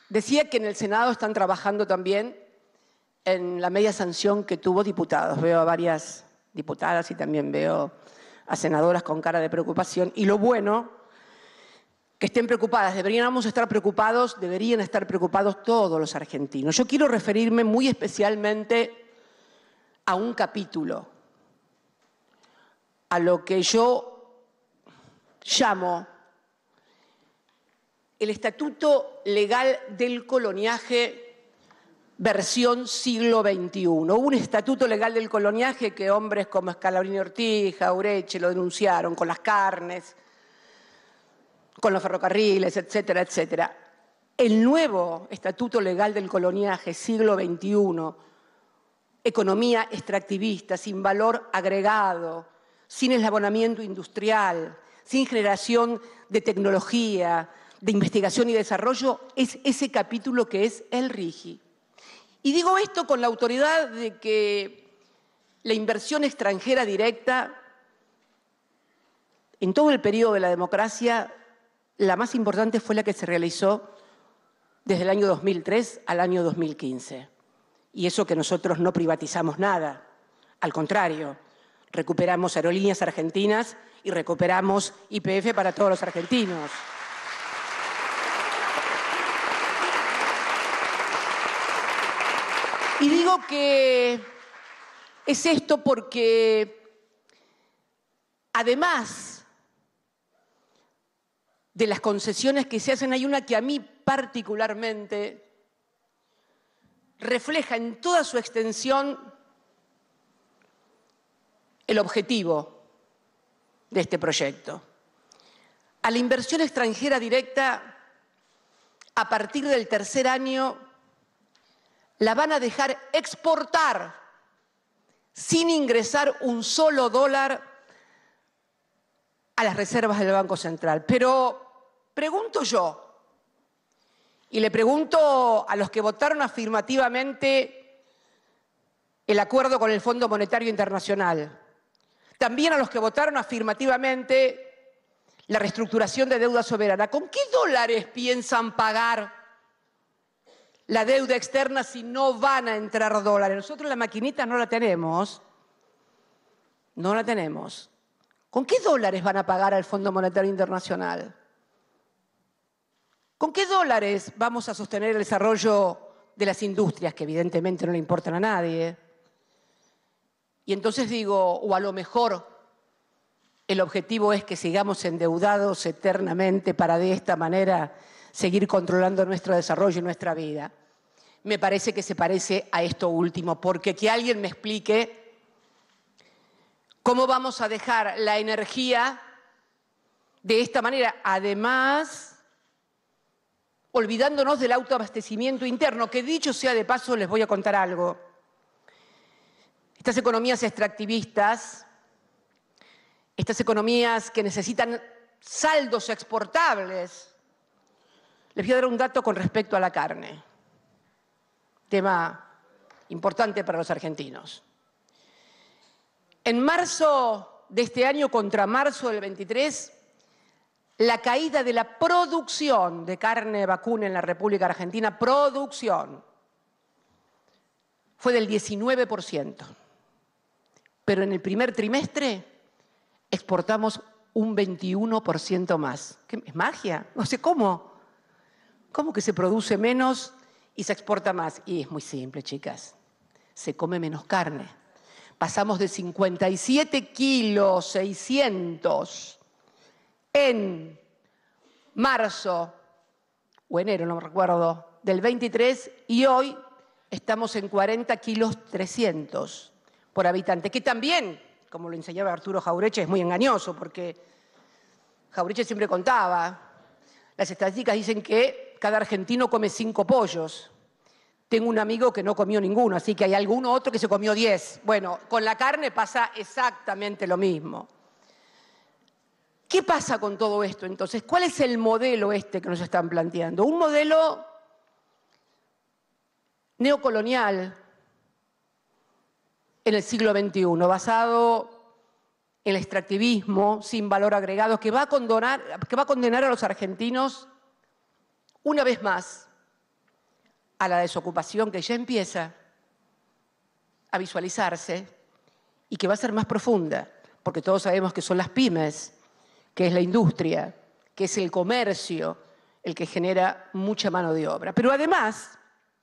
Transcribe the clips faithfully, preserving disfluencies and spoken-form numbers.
Decía que en el Senado están trabajando también en la media sanción que tuvo diputados. Veo a varias diputadas y también veo a senadoras con cara de preocupación. Y lo bueno, que estén preocupadas. Deberíamos estar preocupados, deberían estar preocupados todos los argentinos. Yo quiero referirme muy especialmente a un capítulo, a lo que yo llamo el Estatuto Legal del Coloniaje versión siglo veintiuno. Hubo un Estatuto Legal del Coloniaje que hombres como Scalabrini Ortiz, Jauretche lo denunciaron con las carnes, con los ferrocarriles, etcétera, etcétera. El nuevo Estatuto Legal del Coloniaje siglo veintiuno, economía extractivista, sin valor agregado, sin eslabonamiento industrial, sin generación de tecnología, de investigación y desarrollo, es ese capítulo que es el RIGI. Y digo esto con la autoridad de que la inversión extranjera directa, en todo el periodo de la democracia, la más importante fue la que se realizó desde el año dos mil tres al año dos mil quince. Y eso que nosotros no privatizamos nada. Al contrario, recuperamos Aerolíneas Argentinas y recuperamos Y P F para todos los argentinos. Y digo que es esto porque, además de las concesiones que se hacen, hay una que a mí particularmente refleja en toda su extensión el objetivo de este proyecto. A la inversión extranjera directa, a partir del tercer año, la van a dejar exportar sin ingresar un solo dólar a las reservas del Banco Central. Pero pregunto yo, y le pregunto a los que votaron afirmativamente el acuerdo con el Fondo Monetario Internacional, también a los que votaron afirmativamente la reestructuración de deuda soberana, ¿con qué dólares piensan pagar la deuda externa si no van a entrar dólares? Nosotros la maquinita no la tenemos, no la tenemos. ¿Con qué dólares van a pagar al Fondo Monetario Internacional? ¿Con qué dólares vamos a sostener el desarrollo de las industrias, que evidentemente no le importan a nadie? Y entonces digo, o a lo mejor el objetivo es que sigamos endeudados eternamente para de esta manera seguir controlando nuestro desarrollo y nuestra vida. Me parece que se parece a esto último, porque que alguien me explique cómo vamos a dejar la energía de esta manera, además olvidándonos del autoabastecimiento interno, que dicho sea de paso, les voy a contar algo. Estas economías extractivistas, estas economías que necesitan saldos exportables. Les voy a dar un dato con respecto a la carne, tema importante para los argentinos. En marzo de este año contra marzo del veintitrés, la caída de la producción de carne vacuna en la República Argentina, producción, fue del diecinueve por ciento. Pero en el primer trimestre exportamos un veintiuno por ciento más. ¿Qué, es magia? No sé cómo. ¿Cómo que se produce menos y se exporta más? Y es muy simple, chicas. Se come menos carne. Pasamos de cincuenta y siete kilos seiscientos en marzo o enero, no me recuerdo, del veintitrés, y hoy estamos en cuarenta kilos trescientos por habitante, que también, como lo enseñaba Arturo Jauretche, es muy engañoso, porque Jauretche siempre contaba, las estadísticas dicen que cada argentino come cinco pollos. Tengo un amigo que no comió ninguno, así que hay alguno otro que se comió diez. Bueno, con la carne pasa exactamente lo mismo. ¿Qué pasa con todo esto entonces? ¿Cuál es el modelo este que nos están planteando? Un modelo neocolonial en el siglo veintiuno, basado en el extractivismo sin valor agregado, que va a condenar, que va a condenar a los argentinos una vez más a la desocupación que ya empieza a visualizarse y que va a ser más profunda, porque todos sabemos que son las pymes, que es la industria, que es el comercio, el que genera mucha mano de obra. Pero además,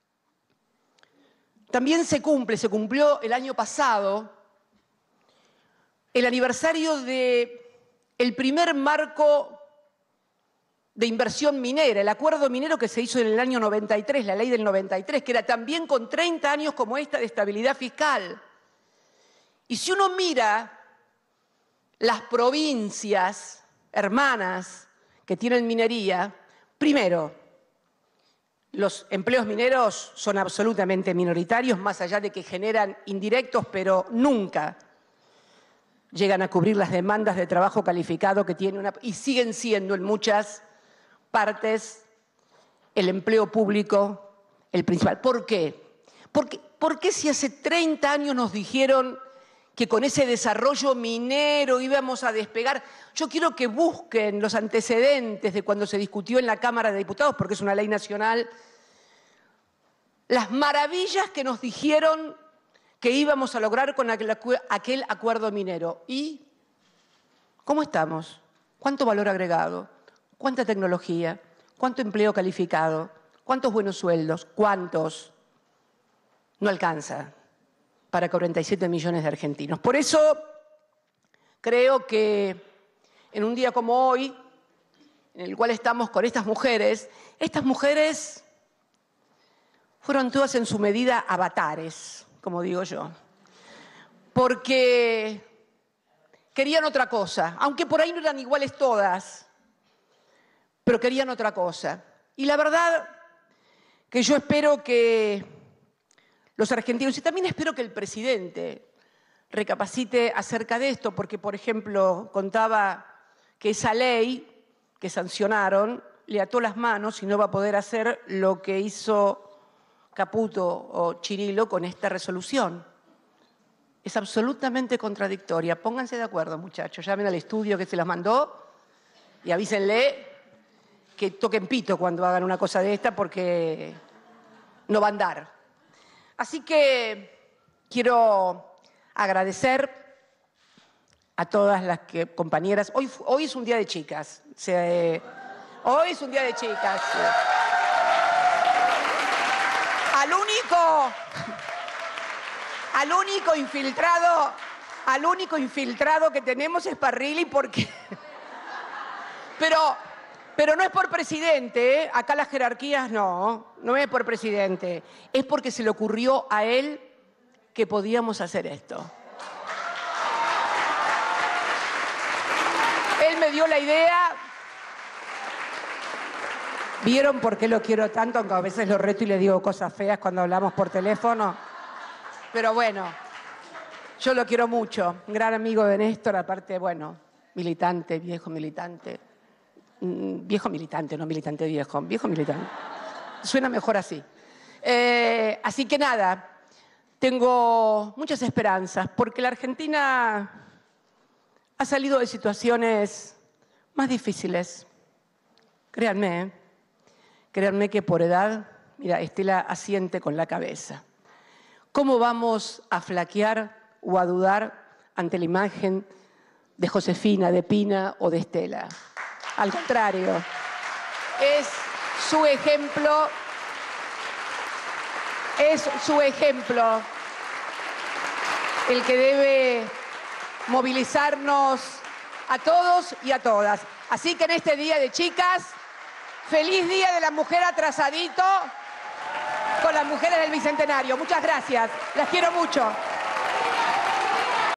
también se cumple, se cumplió el año pasado, el aniversario del primer marco de inversión minera, el acuerdo minero que se hizo en el año noventa y tres, la ley del noventa y tres, que era también con treinta años como esta de estabilidad fiscal. Y si uno mira las provincias hermanas que tienen minería, primero, los empleos mineros son absolutamente minoritarios, más allá de que generan indirectos, pero nunca llegan a cubrir las demandas de trabajo calificado que tiene una, y siguen siendo en muchas partes el empleo público el principal. ¿Por qué? Porque, ¿por qué si hace treinta años nos dijeron que con ese desarrollo minero íbamos a despegar? Yo quiero que busquen los antecedentes de cuando se discutió en la Cámara de Diputados, porque es una ley nacional, las maravillas que nos dijeron que íbamos a lograr con aquel, aquel acuerdo minero. ¿Y cómo estamos? ¿Cuánto valor agregado? ¿Cuánta tecnología? ¿Cuánto empleo calificado? ¿Cuántos buenos sueldos? ¿Cuántos? No alcanza para cuarenta y siete millones de argentinos. Por eso creo que en un día como hoy, en el cual estamos con estas mujeres, estas mujeres fueron todas en su medida avatares, como digo yo, porque querían otra cosa, aunque por ahí no eran iguales todas, pero querían otra cosa. Y la verdad que yo espero que los argentinos, y también espero que el presidente recapacite acerca de esto, porque, por ejemplo, contaba que esa ley que sancionaron le ató las manos y no va a poder hacer lo que hizo Caputo o Chirilo con esta resolución. Es absolutamente contradictoria. Pónganse de acuerdo, muchachos. Llamen al estudio que se las mandó y avísenle que toquen pito cuando hagan una cosa de esta, porque no va a andar. Así que quiero agradecer a todas las que, compañeras. Hoy, hoy es un día de chicas. Se, hoy es un día de chicas. Al único, al único infiltrado, al único infiltrado que tenemos es Parrilli, porque, pero, pero no es por presidente, ¿eh? Acá las jerarquías no, no es por presidente, es porque se le ocurrió a él que podíamos hacer esto. Él me dio la idea. ¿Vieron por qué lo quiero tanto? Aunque a veces lo reto y le digo cosas feas cuando hablamos por teléfono. Pero bueno, yo lo quiero mucho. Un gran amigo de Néstor, aparte, bueno, militante, viejo militante. Viejo militante, no militante viejo. Viejo militante. Suena mejor así. Eh, así que nada, tengo muchas esperanzas, porque la Argentina ha salido de situaciones más difíciles. Créanme, ¿eh? Créanme que por edad, mira, Estela asiente con la cabeza. ¿Cómo vamos a flaquear o a dudar ante la imagen de Josefina, de Pina o de Estela? Al contrario, es su ejemplo, es su ejemplo el que debe movilizarnos a todos y a todas. Así que en este día de chicas, feliz Día de la Mujer atrasadito con las mujeres del Bicentenario. Muchas gracias. Las quiero mucho.